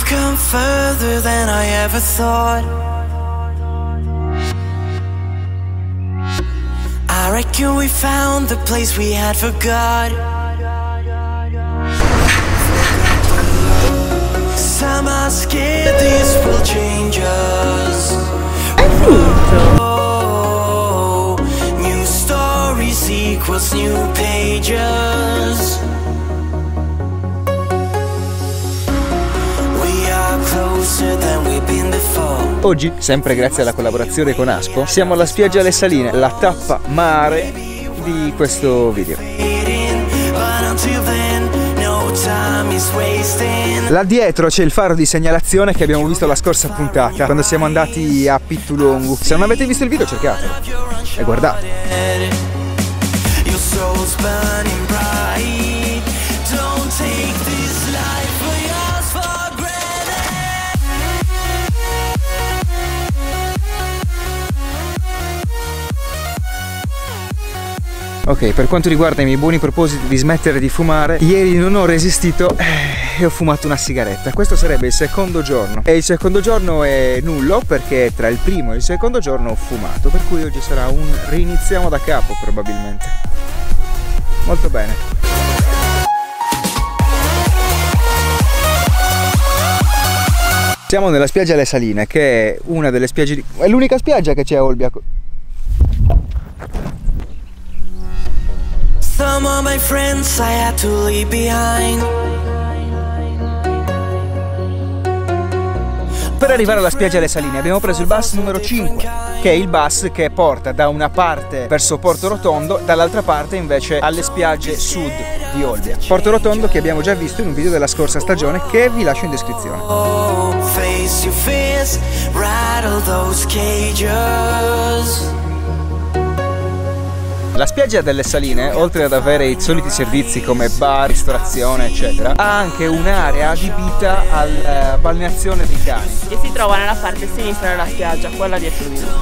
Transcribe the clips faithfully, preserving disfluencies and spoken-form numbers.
come further than I ever thought. I reckon we found the place we had forgot. Some are scared this will change us. Oh, new stories equals new pages. We are closer than we've been before. Oggi, sempre grazie alla collaborazione con Aspo, siamo alla spiaggia Le Saline, la tappa mare di questo video. Là dietro c'è il faro di segnalazione che abbiamo visto la scorsa puntata, quando siamo andati a Pittulungu. Se non avete visto il video cercatelo e guardate. Ok, per quanto riguarda i miei buoni propositi di smettere di fumare, ieri non ho resistito e ho fumato una sigaretta. Questo sarebbe il secondo giorno e il secondo giorno è nullo perché tra il primo e il secondo giorno ho fumato, per cui oggi sarà un riniziamo da capo probabilmente. Molto bene. Siamo nella spiaggia Le Saline, che è una delle spiagge di... è l'unica spiaggia che c'è a Olbia. Some of my friends I had to leave behind. Per arrivare alla spiaggia Le Saline abbiamo preso il bus numero cinque, che è il bus che porta da una parte verso Porto Rotondo, dall'altra parte invece alle spiagge sud di Olbia. Porto Rotondo che abbiamo già visto in un video della scorsa stagione che vi lascio in descrizione. Oh, face to face, rattle those cages. La spiaggia delle Saline, oltre ad avere i soliti servizi come bar, ristorazione, eccetera, ha anche un'area adibita alla balneazione dei cani. Che si trova nella parte sinistra della spiaggia, quella dietro di noi.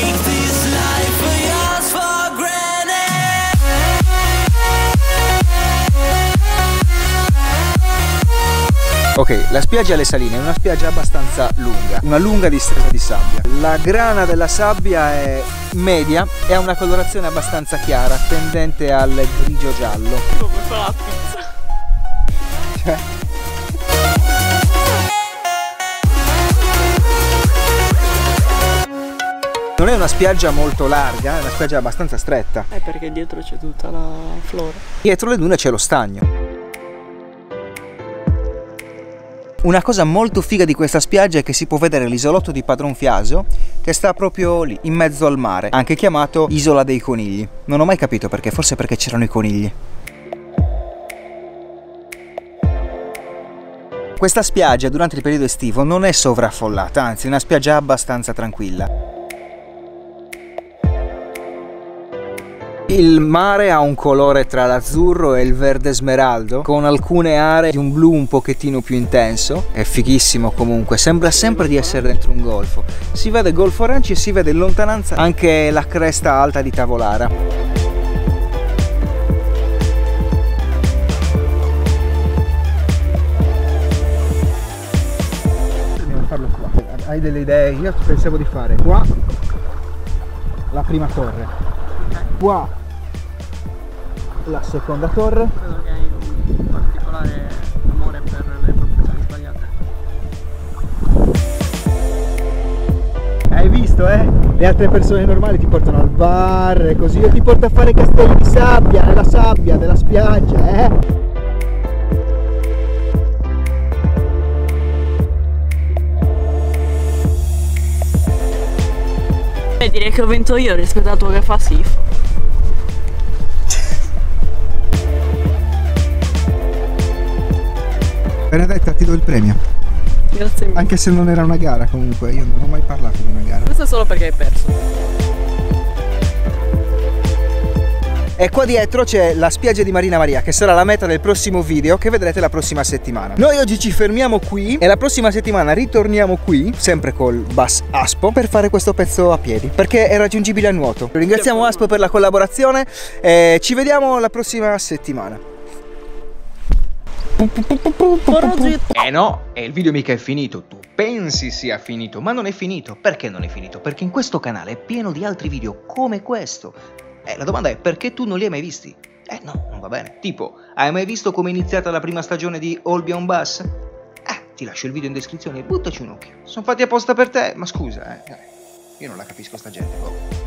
Ok, la spiaggia Le Saline è una spiaggia abbastanza lunga, una lunga distesa di sabbia. La grana della sabbia è media e ha una colorazione abbastanza chiara, tendente al grigio giallo. Come fa la pizza. Cioè... non è una spiaggia molto larga, è una spiaggia abbastanza stretta. È perché dietro c'è tutta la flora. Dietro le dune c'è lo stagno. Una cosa molto figa di questa spiaggia è che si può vedere l'isolotto di Padron Fiasio che sta proprio lì, in mezzo al mare, anche chiamato Isola dei Conigli. Non ho mai capito perché, forse perché c'erano i conigli. Questa spiaggia durante il periodo estivo non è sovraffollata, anzi è una spiaggia abbastanza tranquilla. Il mare ha un colore tra l'azzurro e il verde smeraldo, con alcune aree di un blu un pochettino più intenso. È fighissimo comunque, sembra sempre di essere dentro un golfo. Si vede Golfo Aranci e si vede in lontananza anche la cresta alta di Tavolara. Dobbiamo farlo qua. Hai delle idee? Io pensavo di fare qua la prima torre. Qua la seconda torre. Credo che hai un particolare amore per le proporzioni sbagliate. Hai visto, eh? Le altre persone normali ti portano al bar e così, io ti porto a fare castelli di sabbia, nella sabbia della spiaggia, eh? Beh, direi che ho vinto io rispetto al tuo che fa schifo. Benedetta, ti do il premio. Grazie mille. Anche se non era una gara comunque, io non ho mai parlato di una gara. Questo è solo perché hai perso. E qua dietro c'è la spiaggia di Marina Maria, che sarà la meta del prossimo video che vedrete la prossima settimana. Noi oggi ci fermiamo qui e la prossima settimana ritorniamo qui, sempre col bus Aspo, per fare questo pezzo a piedi, perché è raggiungibile a nuoto. Ringraziamo Aspo per la collaborazione e ci vediamo la prossima settimana. Eh no, e il video mica è finito, tu pensi sia finito, ma non è finito. Perché non è finito? Perché in questo canale è pieno di altri video come questo. E la domanda è perché tu non li hai mai visti? Eh no, non va bene. Tipo, hai mai visto come è iniziata la prima stagione di All Beyond Bus? Eh, ti lascio il video in descrizione e buttaci un occhio. Sono fatti apposta per te, ma scusa, eh. Io non la capisco sta gente, oh.